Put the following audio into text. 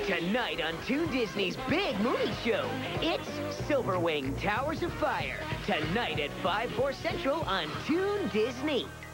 Tonight on Toon Disney's big movie show, it's Silverwing Towers of Fire. Tonight at 5/4 Central on Toon Disney.